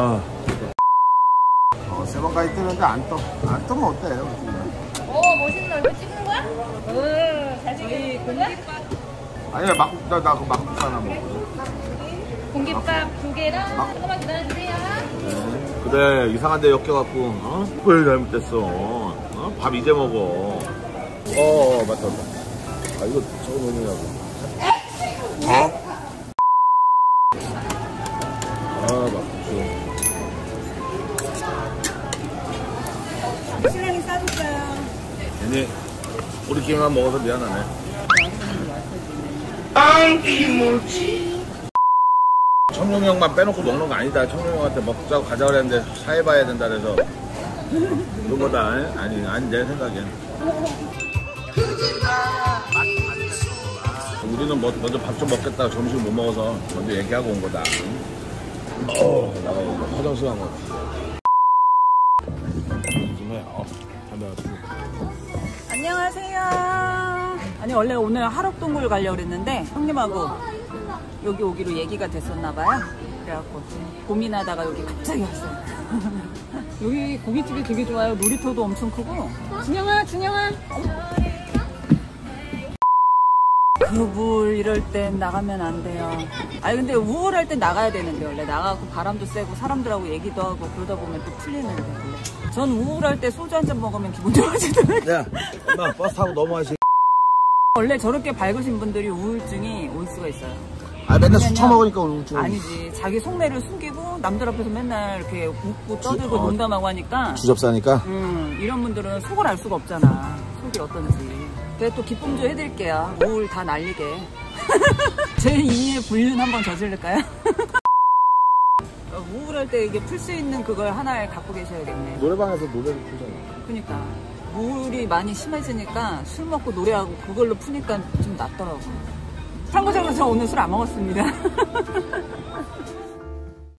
세 번까지 뜨는데 안 뜨면 어때요? 멋있나? 이거 찍는 거야? 잘 찍는 거야? 아니야, 나 그 막국수 하나 먹어. 공깃밥 2개랑 조금만 기다려주세요. 그래, 이상한 데 엮여갖고, 왜 잘못됐어? 밥 이제 먹어. 맞다. 이거 저거 뭐냐고. 막국수. 신랑이 싸줬어요. 괜히 우리끼리만 먹어서 미안하네. 청룡이 형만 빼놓고 먹는 거 아니다. 청룡이 형한테 먹자고 가자 그랬는데 사해봐야 된다 그래서 그런 거다. 아니 내 생각엔. 우리는 먼저 밥 좀 먹겠다. 점심 못 먹어서 먼저 얘기하고 온 거다. 나가고 화장실 간 거. 안녕하세요. 아니 원래 오늘 하록동굴 가려고 그랬는데 형님하고 여기 오기로 얘기가 됐었나봐요. 그래갖고 고민하다가 여기 갑자기 왔어요. 여기 고깃집이 되게 좋아요. 놀이터도 엄청 크고. 준영아. 그물 이럴 땐 나가면 안 돼요. 아니 근데 우울할 땐 나가야 되는데 원래 나가고 바람도 쐬고 사람들하고 얘기도 하고 그러다 보면 또 풀리는데 원래. 전 우울할 때 소주 한 잔 먹으면 기분 좋아지더라고요. 야, 엄마 버스 타고 넘어가시. 원래 저렇게 밝으신 분들이 우울증이 올 수가 있어요. 맨날 술 처먹으니까 우울증. 아니지. 자기 속내를 숨기고 남들 앞에서 맨날 이렇게 웃고 떠들고 농담하고 하니까. 주접사니까? 이런 분들은 속을 알 수가 없잖아. 속이 어떤지. 그래 또 기쁨 좀 해드릴게요. 우울 다 날리게. 제 2의 불륜 한번 저질릴까요? 우울할 때 이게 풀 수 있는 그걸 하나를 갖고 계셔야겠네. 노래방에서 노래를 풀잖아. 그러니까 우울이 많이 심해지니까 술 먹고 노래하고 그걸로 푸니까 좀 낫더라고. 참고적으로 저 오늘 술 안 먹었습니다.